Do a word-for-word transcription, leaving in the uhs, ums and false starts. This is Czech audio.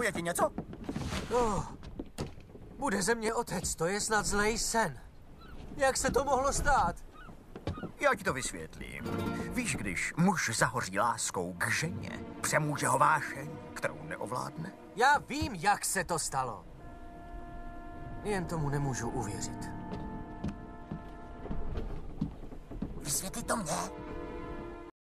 Překvapuje tě něco? Oh, bude ze mě otec, to je snad zlej sen. Jak se to mohlo stát? Já ti to vysvětlím. Víš, když muž zahoří láskou k ženě, přemůže ho vášeň, kterou neovládne? Já vím, jak se to stalo. Jen tomu nemůžu uvěřit. Vysvětli to mně.